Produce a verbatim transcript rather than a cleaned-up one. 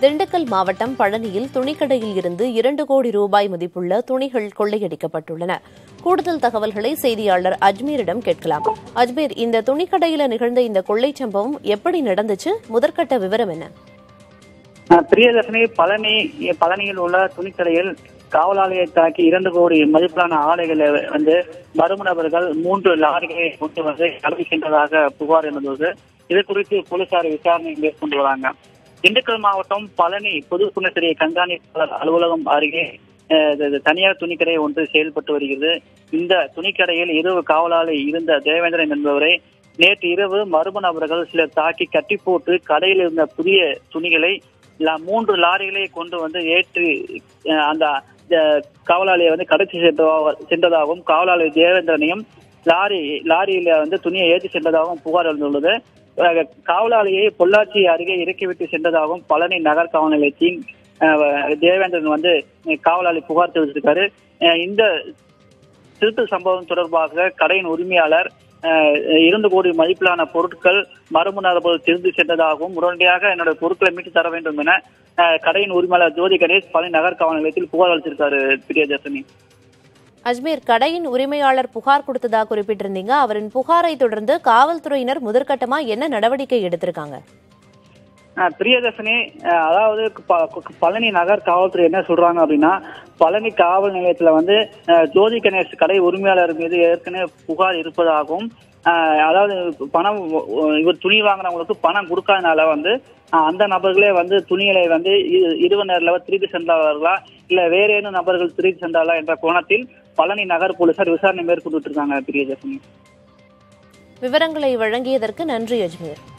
திண்டுக்கல் மாவட்டம் பழனியில் துணிக்கடையில் இருந்து இரண்டு கோடி ரூபாய் மதிப்புள்ள துணிகள் கொள்ளையடிக்கப்பட்டுள்ளன. கூடுதல் தகவல்களை செய்தியாளர் அஜ்மீரிடம் கேட்கலாம். அஜ்மீர், இந்த துணிக்கடையில் நிகழ்ந்த இந்த கொள்ளை சம்பவம் எப்படி நடந்துச்சு? முதற்கட்ட விவரம் என்ன? பிரியதர்ஷினி, பழனி பழனியில் உள்ள துணிக்கடையில் காவலாளியை தாக்கி இரண்டு கோடி மதிப்பிலான ஆடைகளை வந்து மர்ம நபர்கள் மூன்று லாரிகளை கொண்டு வந்து கடத்தி சென்றதாக புகார் இருந்தது. இது குறித்து போலீசார் விசாரணை மேற்கொண்டு வராங்க. திண்டுக்கல் மாவட்டம் பழனி பொது புனசிரிய கண்காணிப்பாளர் அலுவலகம் அருகே தனியார் துணிக்கடை ஒன்று செயல்பட்டு வருகிறது. இந்த துணிக்கடையில் இரவு காவலாளி இருந்த தேவேந்திரன் என்பவரை நேற்று இரவு மர்ம நபர்கள் சிலர் தாக்கி கட்டி போட்டு கடையில் இருந்த புதிய துணிகளை மூன்று லாரிகளை கொண்டு வந்து ஏற்றி அந்த காவலாளியை வந்து கடத்தி சென்றதாகவும் காவலாளி தேவேந்திரனையும் லாரி லாரியில வந்து துணியை ஏற்றி சென்றதாகவும் புகார் எழுந்துள்ளது. காவலாளியை பொள்ளாச்சி அருகே இறக்கிவிட்டு சென்றதாகவும் பழனி நகர் காவல் நிலையத்தின் தேவேந்திரன் வந்து காவலாளி புகார் தெரிவித்திருக்காரு. இந்த திருட்டு சம்பவம் தொடர்பாக கடையின் உரிமையாளர் இரண்டு கோடி மதிப்பிலான பொருட்கள் மர்ம நபர்கள் திருந்து சென்றதாகவும் உடனடியாக என்னுடைய பொருட்களை மீட்டு தர வேண்டும் என கடையின் உரிமையாளர் ஜோதி கணேஷ் பழனி நகர் காவல் நிலையத்தில் புகார் அளித்திருக்காரு. பிரியதர்ஷினி, அஜ்மீர், கடையின் உரிமையாளர் புகார் கொடுத்ததாக குறிப்பிட்டிருந்தீங்க. அவரின் புகாரை தொடர்ந்து காவல்துறையினர் முதற்கட்டமா என்ன நடவடிக்கை எடுத்திருக்காங்க? பிரியதர்ஷினி, அதாவது பழனி நகர் காவல்துறை என்ன சொல்றாங்க அப்படின்னா, பழனி காவல் நிலையத்துல வந்து ஜோதி கணேஷ் கடை உரிமையாளர் மீது ஏற்கனவே புகார் இருப்பதாகவும், அதாவது பணம் இவர் துணி வாங்குறவங்களுக்கு பணம் கொடுக்காதனால வந்து அந்த நபர்களே வந்து துணிகளை வந்து இருவர் திருடி சென்றார்களா இல்ல வேற ஏதும் நபர்கள் திருடி சென்றார்களா என்ற கோணத்தில் பழனி நகர் போலீசார் விசாரணை மேற்கொண்டு இருக்காங்க. பிரியதர்ஷினி, விவரங்களை வழங்கியதற்கு நன்றி அஜ்மீர்.